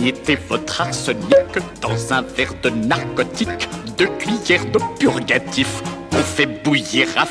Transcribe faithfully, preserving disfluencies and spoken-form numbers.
mettez votre arsenic dans un verre de narcotique, deux cuillères de purgatif. On fait bouillir à